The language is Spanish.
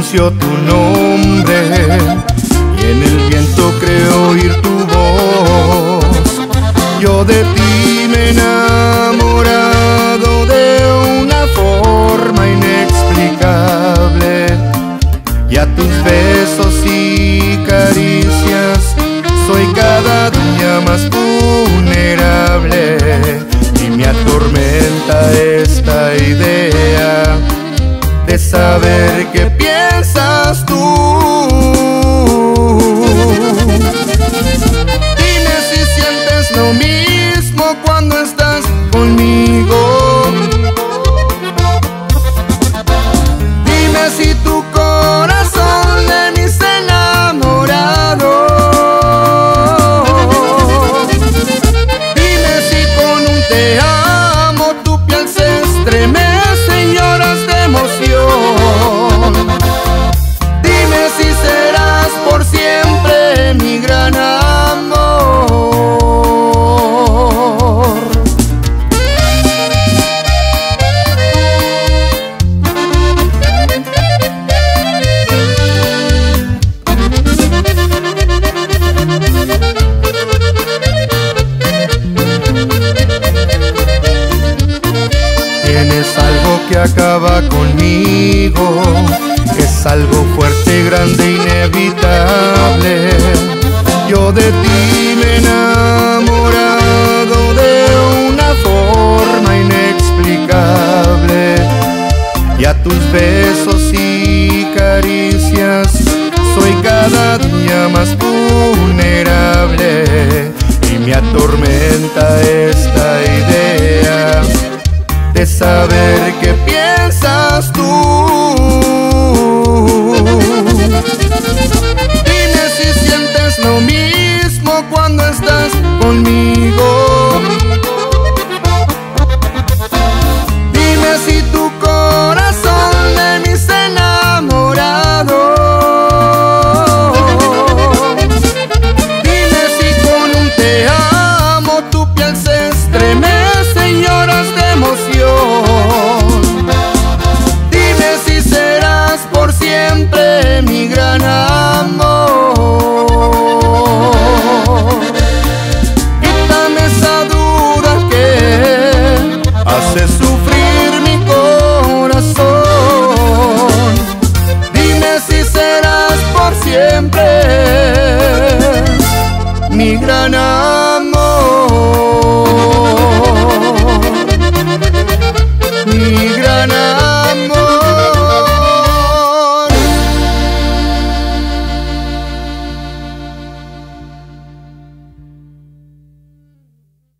pronuncio tu nombre y en el viento creo oír tu voz. Yo de ti me he enamorado de una forma inexplicable, y a tus besos y caricias soy cada día más vulnerable, y me atormenta esta idea de saber qué piensas tú. Dime si sientes lo mismo cuando estás conmigo. Dime si tu corazón de mí se ha enamorado. Dime si con un te amo tu piel se estremece y lloras de emoción. Dime si serás por siempre mi gran amor. Tienes algo que acaba conmigo, es algo fuerte, grande, inevitable. Yo de ti me he enamorado de una forma inexplicable, y a tus besos y caricias soy cada día más vulnerable, y me atormenta esta idea de saber qué piensas tú. Dime si sientes lo mismo cuando estás conmigo. Dime si tu corazón de mí se ha enamorado. Dime si con un te amo tu piel se estremece y lloras de emoción. Dime si serás por siempre mi gran amor. Quítame esa duda que hace sufrir mi corazón. Dime si serás por siempre mi gran amor.